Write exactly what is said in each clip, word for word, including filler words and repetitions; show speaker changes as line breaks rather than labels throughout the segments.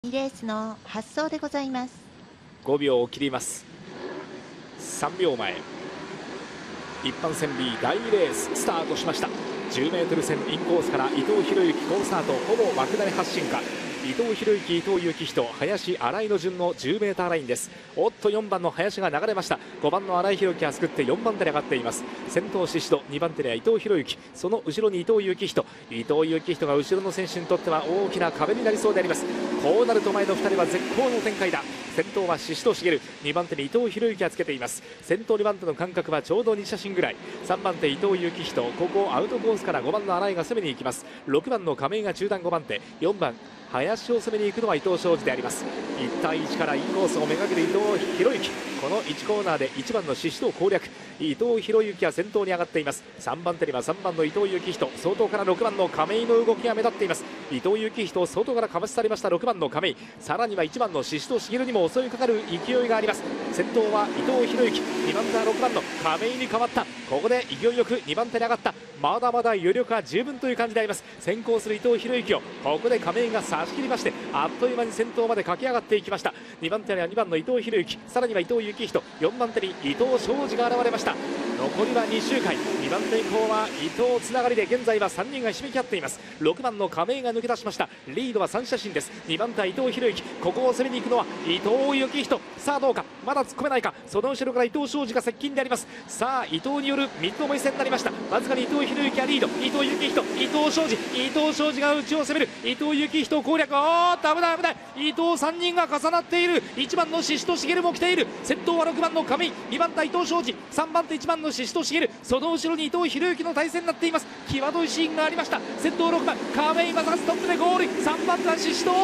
レースの発走でございます。
ごびょうを切ります。さんびょうまえ、一般戦 B 第にレーススタートしました。じゅうメートル線インコースから伊藤博之好スタート、ほぼ枠内発進か。伊藤博之、伊藤幸人、林、新井の順のじゅうメーターラインです。おっとよんばんの林が流れました。ごばんの新井宏樹がすくってよんばん手に上がっています。先頭宍戸、にばん手には伊藤博之、その後ろに伊藤幸人。伊藤幸人が後ろの選手にとっては大きな壁になりそうであります。こうなると前のふたりは絶好の展開だ。先頭は宍戸茂、にばん手に伊藤博之がつけています。先頭にばん手の間隔はちょうどに写真ぐらい。さんばん手伊藤幸人、ここアウトコースからごばんの新井が攻めに行きます。ろくばんの亀井が中段ごばん手、よんばん林を攻めに行くのは伊藤昌司であります。いち対いちからインコースをめがける伊藤博之、このいちコーナーでいちばんの宍戸攻略。伊藤博之は先頭に上がっています。さんばん手にはさんばんの伊藤幸人、相当からろくばんの亀井の動きが目立っています。伊藤幸人相当からかわし去りましたろくばんの亀井、さらにはいちばんの宍戸茂にも襲いかかる勢いがあります。先頭は伊藤博之、にばん手はろくばんの亀井に変わった。ここで勢いよくにばん手に上がった。まだまだ余力は十分という感じであります。先行する伊藤博之をここで亀井が差し切りまして、あっという間に先頭まで駆け上がっていきました。にばん手にはにばんの伊藤博之、さらには伊藤幸人、よんばん手に伊藤昌司が現れました。残りはに周回、にばん手以降は伊藤つながりで現在はさんにんがひしめき合っています。ろくばんの亀井が抜け出しました。リードはさん写真です。にばん手は伊藤博之、ここを攻めに行くのは伊藤幸人。さあどうか、まだ突っ込めないか。その後ろから伊藤昌司が接近であります。さあ伊藤による三つどもえ戦になりました。わずかに伊藤博之がリード、伊藤幸人、伊藤昌司、伊藤昌司が内を攻める。伊藤幸人攻略、おーっと危ない危ない。伊藤さんにんが重なっている。いちばんの宍戸茂も来ている。先頭はろくばんの亀井、にばん手伊藤昌司、さんばん手いちばんの宍戸茂、その後ろに伊藤博之の対戦になっています。際どいシーンがありました。先頭ろくばん亀井正和トップでゴール。さんばん手は宍戸。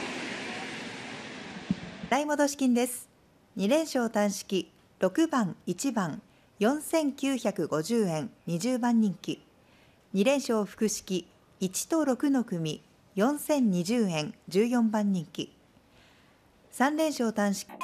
払い戻し金です。に連勝単式ろくばんいちばんよんせんきゅうひゃくごじゅうえんにじゅうばん人気、に連勝複式いちとろくの組よんせんにじゅうえんじゅうよんばん人気、さん連勝単式